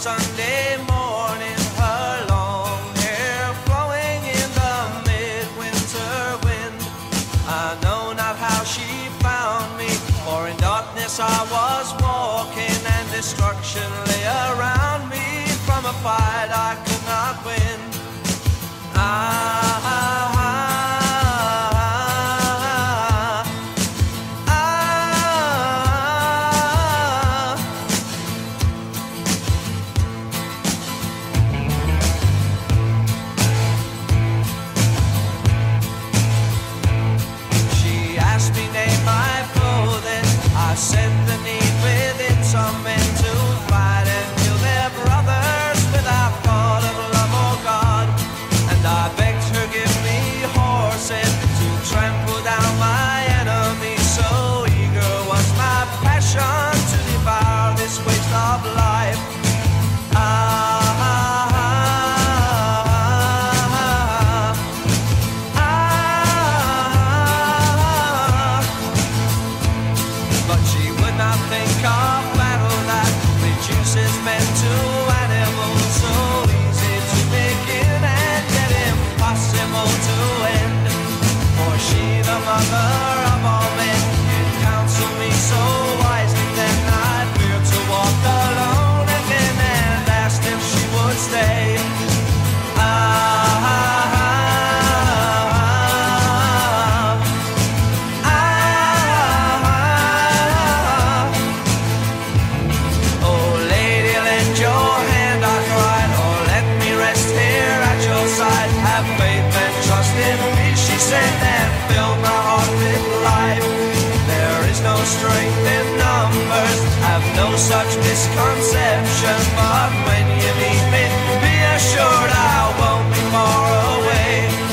Sunday morning, her long hair flowing in the midwinter wind. I know not how she found me, for in darkness I was walking, and destruction lay around me from a fight I could not win. Said the need within some men to fight and kill their brothers without thought of love or God. And I begged her give me horses to trample down my enemies. So eager was my passion to devour this waste of life. Mother of all men, you counsel me so wisely. Then I feared to walk alone again and asked if she would stay. Oh lady, lend your hand, I cried, or let me rest here at your side. Have faith and trust in me, she said, and fill my heart with life. There is no strength in numbers, have no such misconception. But when you meet me, be assured I won't be far away.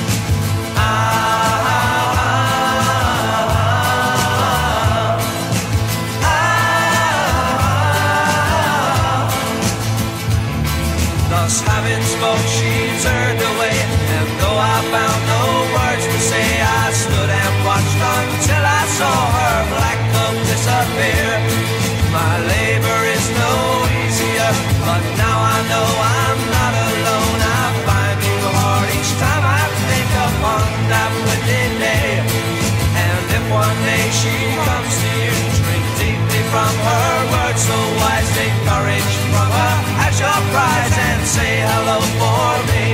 Thus having spoke, she turned away, and though I found no words to say, I stood and watched until I saw her black cloak disappear. My labor is no easier, but now I know I'm not alone. I find you hard each time I think upon that wicked day. And if one day she comes to you, drink deeply from her words so wise, take courage from her as your prize, and say hello for me.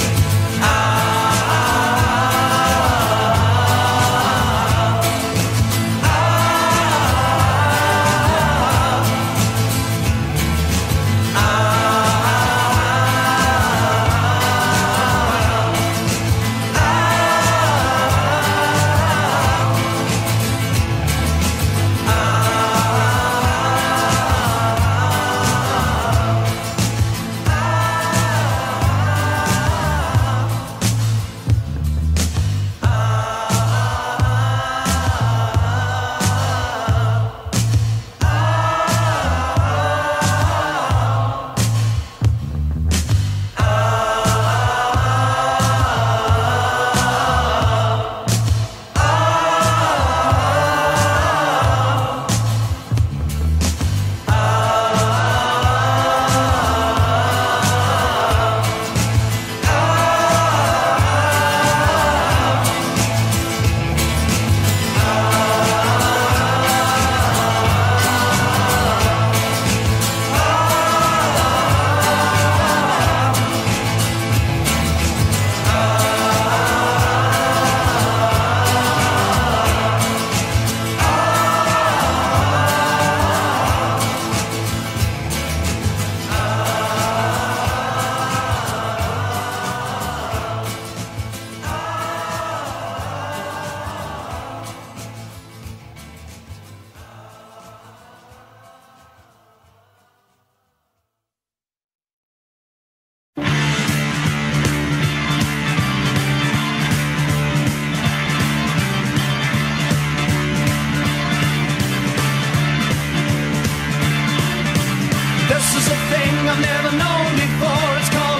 I've never known before. It's called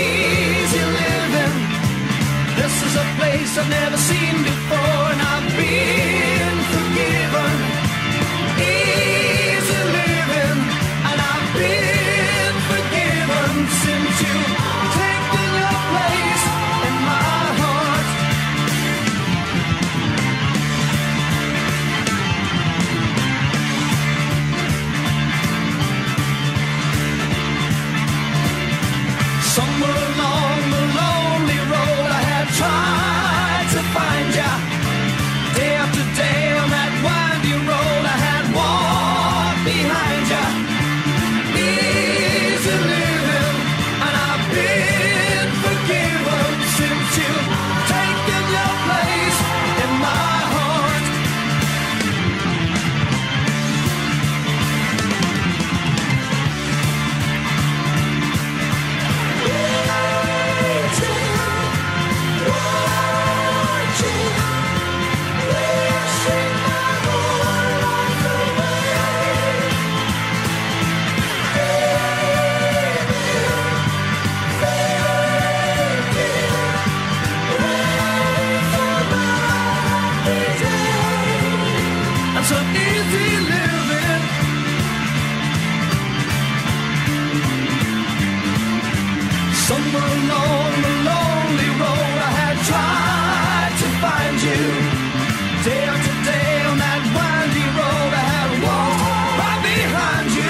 easy living. This is a place I've never seen before, and I've been forgiven. Easy living, and I've been forgiven. so easy living. Somewhere along the lonely road I had tried to find you. Day after day on that windy road I had walked right behind you.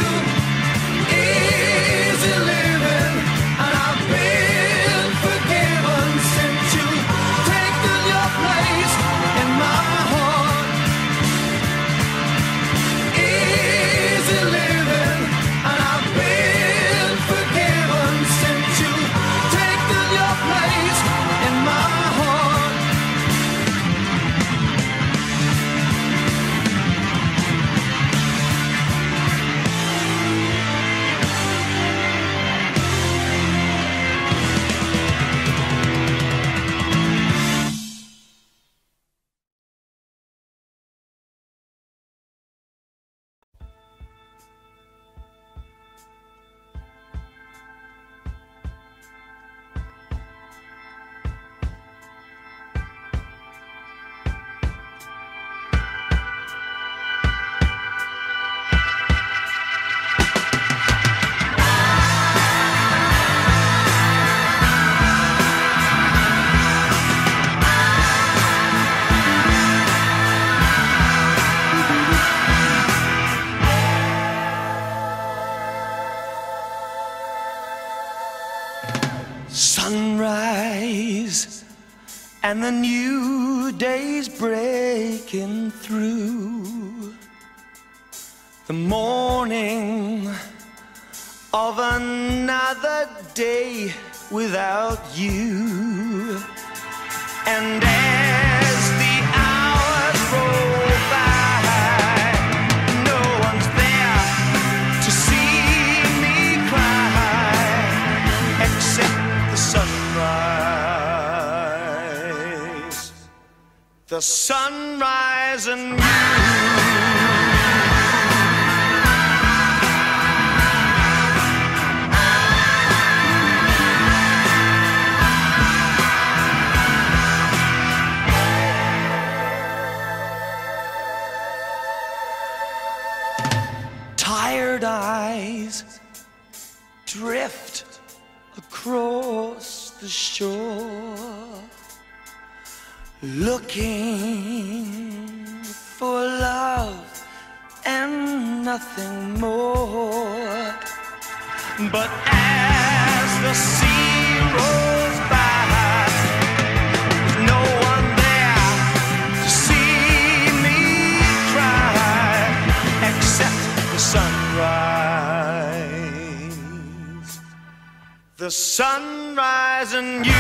Easy living, and I've been forgiven since you've taken your place in my heart. Easy living, and I've been forgiven since you've taken your place in my heart. Sunrise and the new day's breaking through. The morning of another day without you. And as the hours roll by, no one's there to see me cry except the sunrise. The sunrise and you. Tired eyes drift across the shore, looking for love and nothing more. But as the sea rolls by, there's no one there to see me cry except the sunrise. The sunrise and you.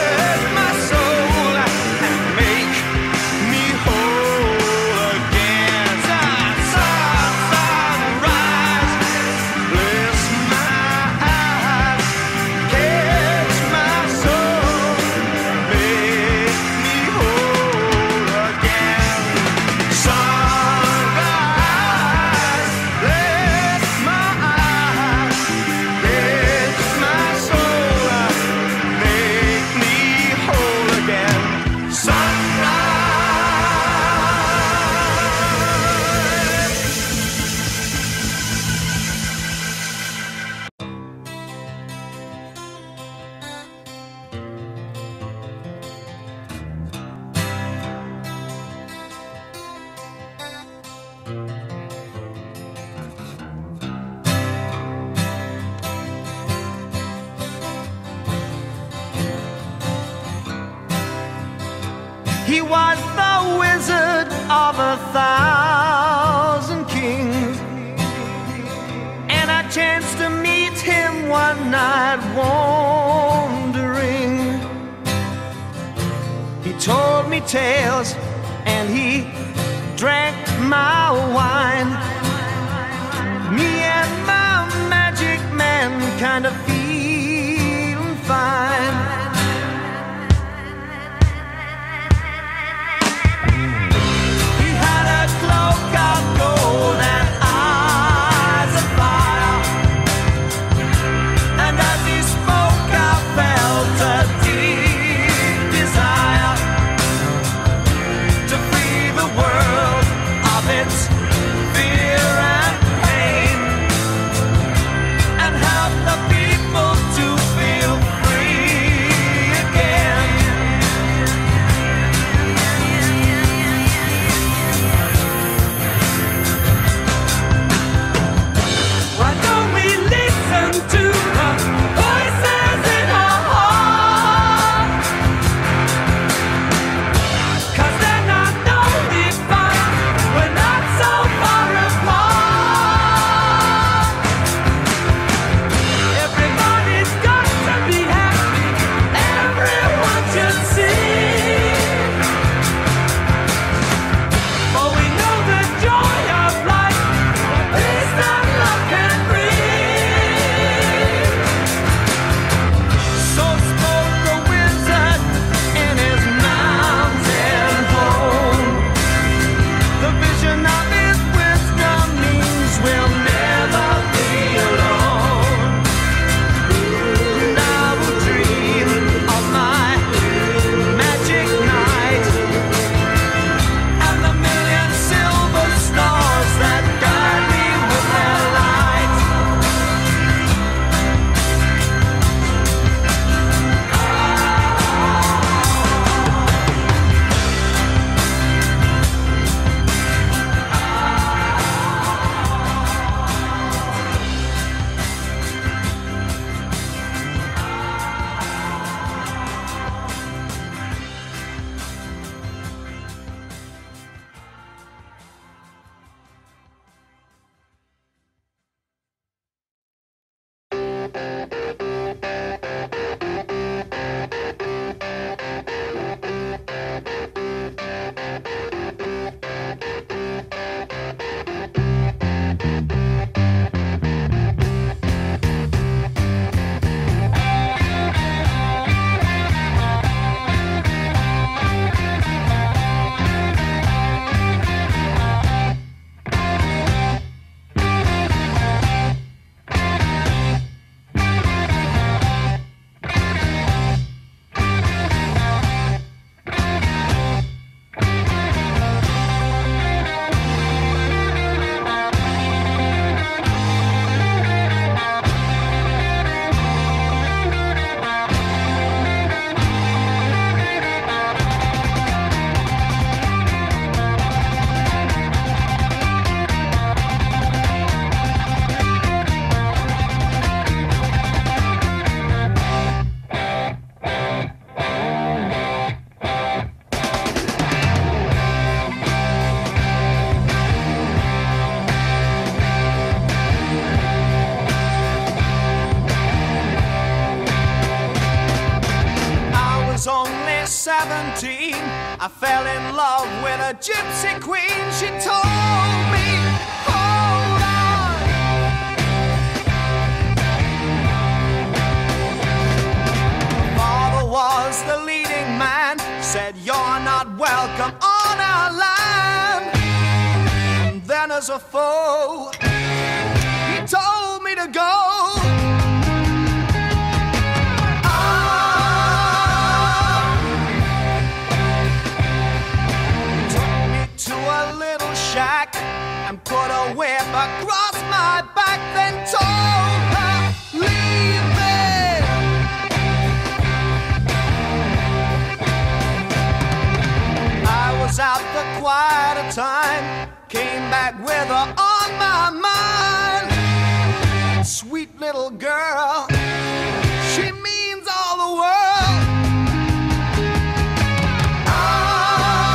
Again. was the wizard of 1,000 kings, and I chanced to meet him one night wandering. He told me tales and he drank my wine. Me and my magic man kind of feeling fine. He had a cloak of gold and eyes of fire, and as he spoke I felt a deep desire to free the world of its fear and pain, and help the people to feel free again. Why don't we listen to the voices in our heart? 'Cause then I know we find we're not so far apart. Everybody's got to be happy, everyone should sing. For we know the joy of life, peace that love can bring. So spoke the wizard in his mountain home. The vision of his wisdom means we'll never be alone. And I will dream of my magic night and the million silver stars that guide me with their light. I was only 17. I fell in love with a gypsy queen. She told me, hold on. Father was the leading man, said you're not welcome on our land. And then as a foe, he told me to go. Shack and put a whip across my back, then told her, leave me. I was out for quite a time, came back with her on my mind. Sweet little girl, she means all the world.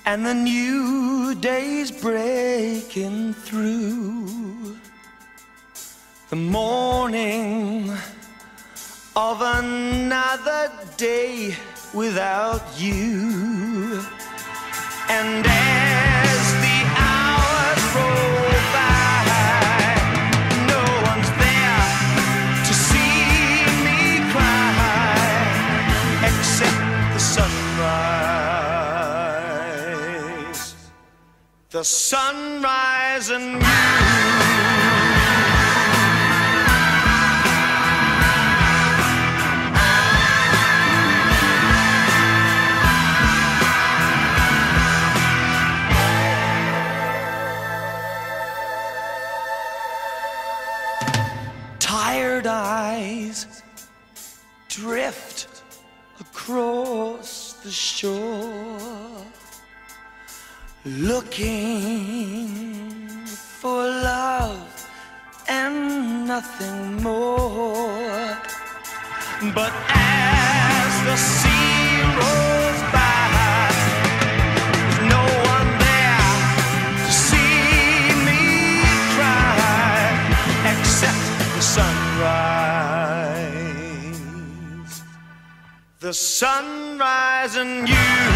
and the new day's breaking through. The morning of another day without you. And as the hours roll by, no one's there to see me cry, except the sunrise. The sunrise and you. Tired eyes drift across the shore, looking for love and nothing more. But as the sea rolls by, there's no one there to see me cry, except the sunrise. The sunrise and you.